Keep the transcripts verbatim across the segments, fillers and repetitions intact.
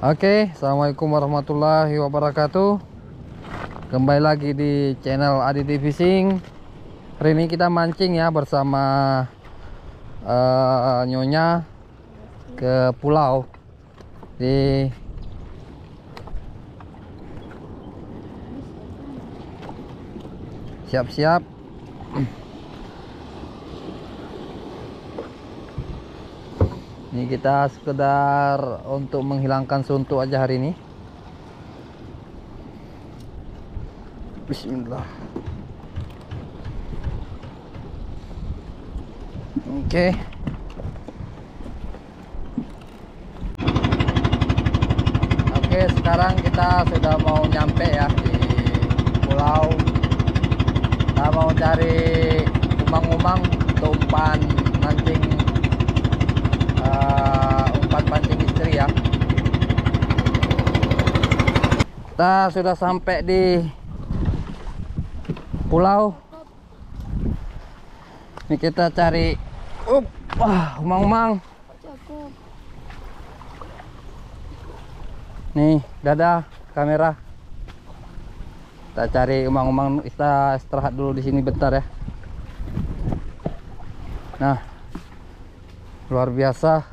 Oke, assalamualaikum warahmatullahi wabarakatuh. Kembali lagi di channel Aditi Fishing. Hari ini kita mancing ya bersama uh, Nyonya ke pulau di siap-siap. Ini kita sekedar untuk menghilangkan suntuk aja hari ini. Bismillah. Oke. Oke, sekarang kita sudah mau nyampe ya di pulau. Kita mau cari umang-umang untuk umpan mancing. Uh, umpan pancing istri ya. Kita sudah sampai di pulau. Ini kita cari up, wah, umang-umang. Nih, dadah kamera. Kita cari umang-umang, kita istirahat dulu di sini bentar ya. Nah, luar biasa.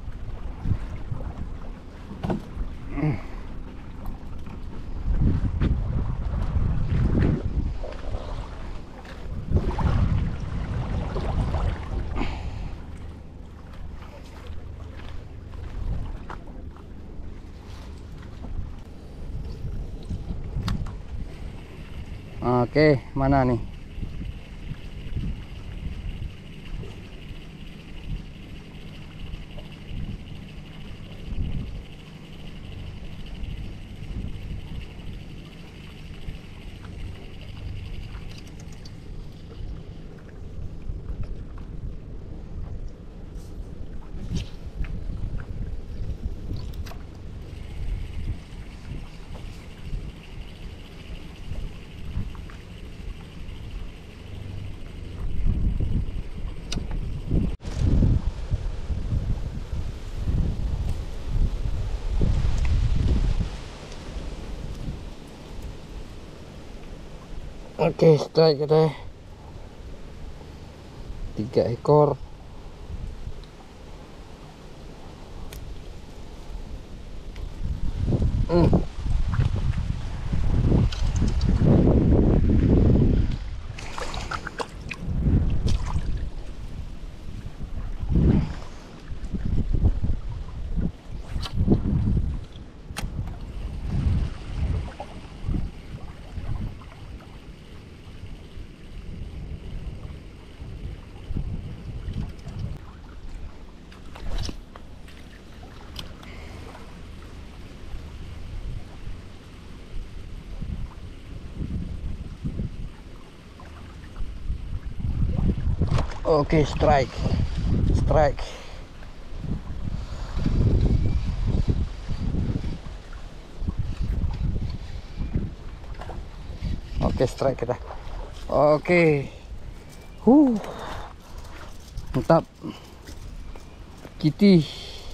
Oke, mana nih? Oke, strike kita tiga ekor. Hmm. Oke, strike, strike. Oke, strike kita. Oke, huh, mantap. Kitty.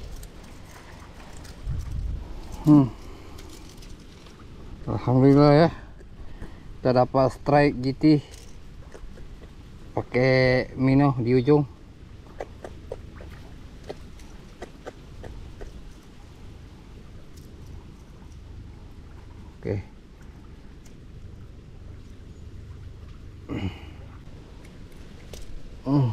Hmm. Alhamdulillah ya, kita dapat strike Kitty. Pakai mino di ujung. Oke. Hmm.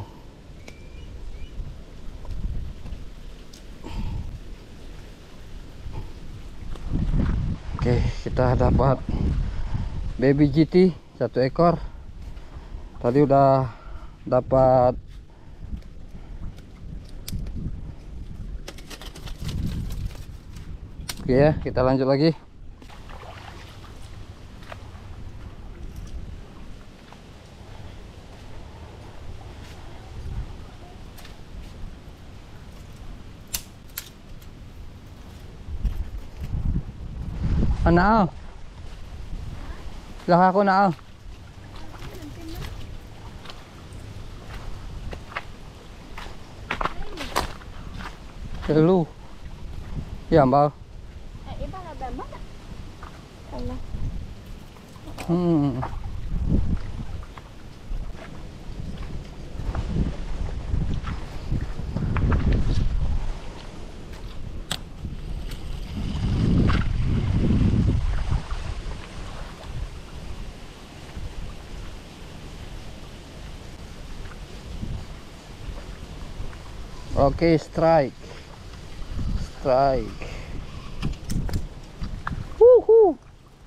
Oke, kita dapat baby G T satu ekor. Tadi udah dapat oke ya, kita lanjut lagi. Ano? Lang ako na. Hello. Iya, Mbak. Allah. Hmm. Oke, strike. Strike. Wuhu.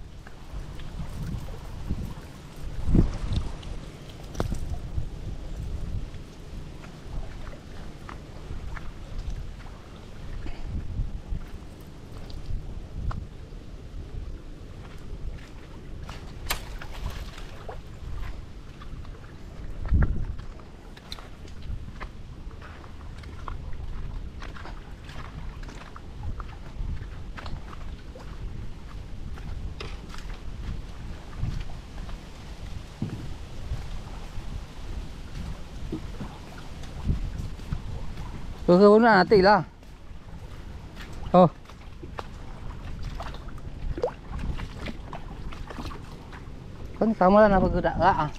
Tôi cứ là tỷ là. Ờ. Kan sama lah apa gerak ah.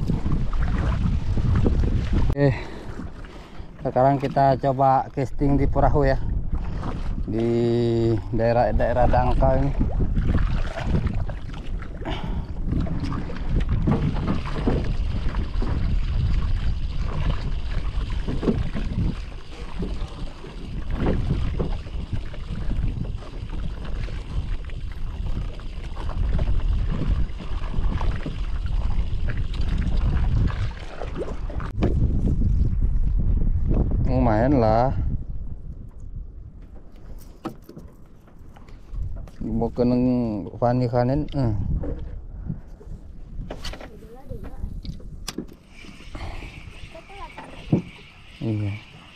Oke. Sekarang kita coba casting di perahu ya. Di daerah-daerah dangkal ini. Lumayan lah. Mau kena fani kanen. Eh. Iya.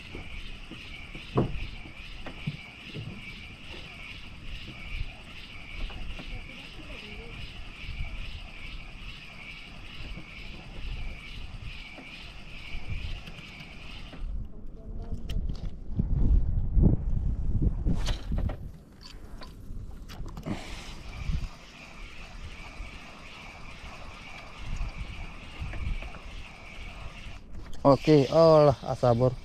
Oke, oh lah asabur.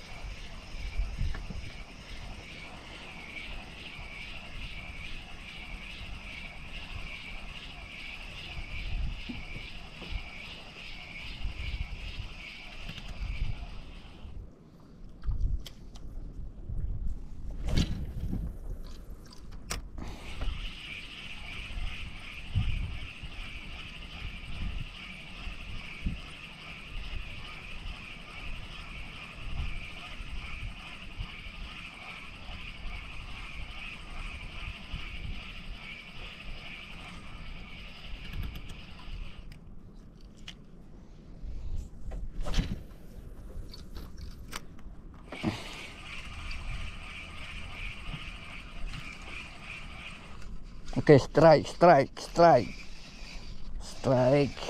Oke, strike, strike, strike, strike.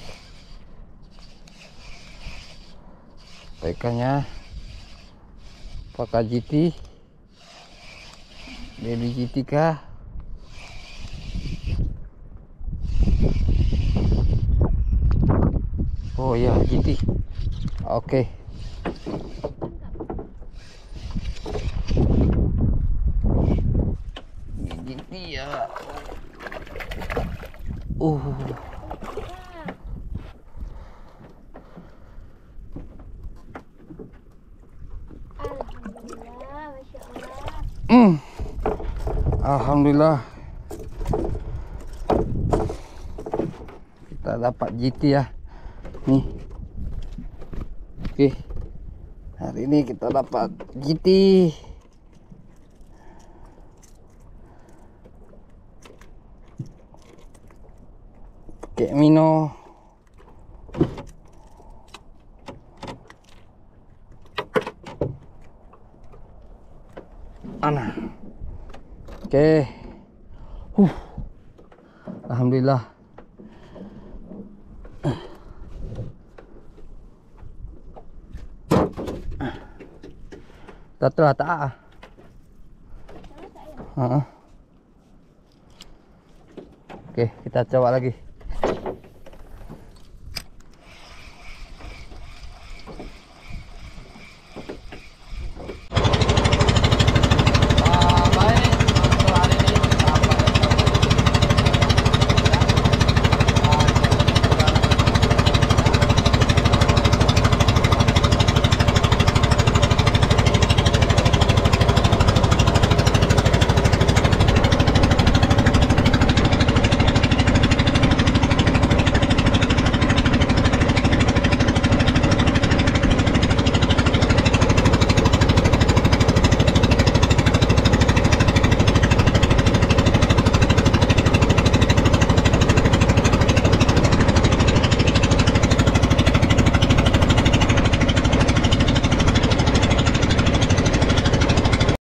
Ikannya pakai G T, baby G T kah? Oh iya, G T. Oke. G T ya. Uh. Alhamdulillah, Masya Allah. Hmm. Alhamdulillah. Kita dapat G T ya. Nih. Oke. Hari ini kita dapat G T. Pakai Mino. Ana. Oke. Huh. Alhamdulillah. Tatra tak ah. Heeh. Oke, kita coba lagi.